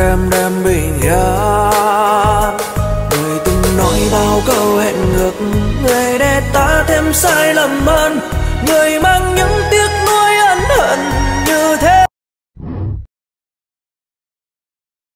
đêm bình yên. Người từng nói bao câu hẹn ngược, người để ta thêm sai lầm hơn, người mang những tiếc nuối ân hận